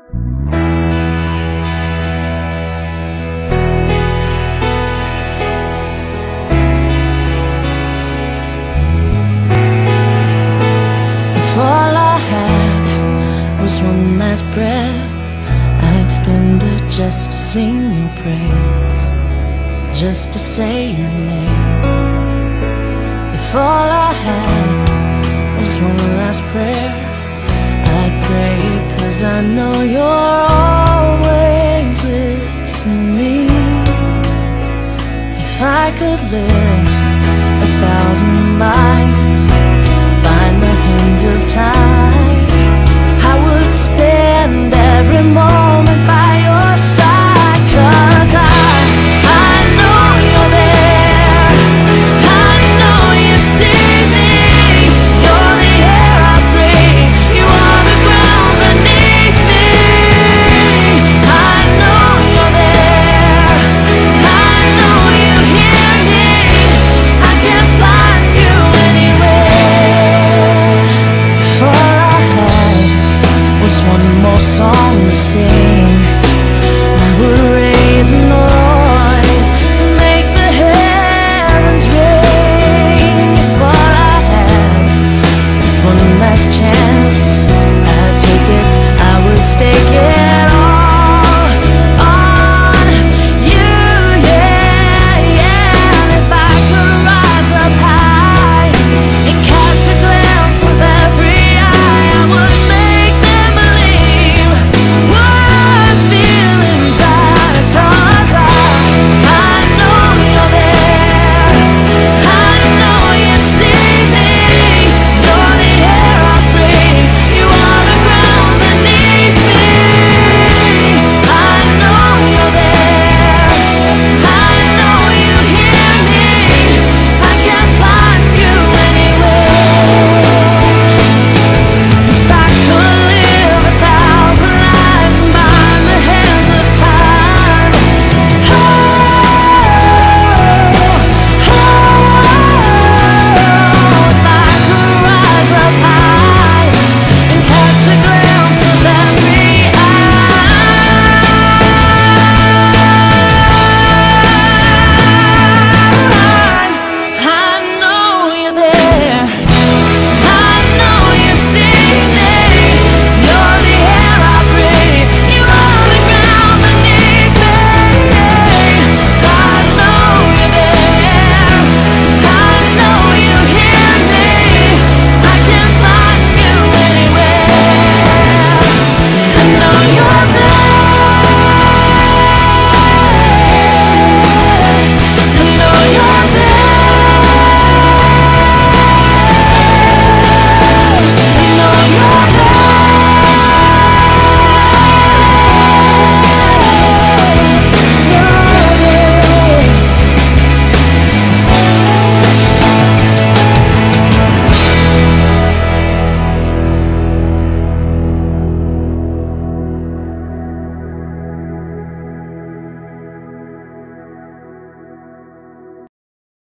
If all I had was one last breath, I'd spend it just to sing your praise, just to say your name. If all I had was one last prayer, I'd pray, 'cause I know you're always listening. If I could live 1,000 lives, find the hands of time, I would spend every moment by your side. 'Cause I know you're there, I know you see me. You're the air I breathe, you are the ground beneath me. I know you're there, I know you hear me. I can't find you anywhere. If all I had was one more song to sing, I would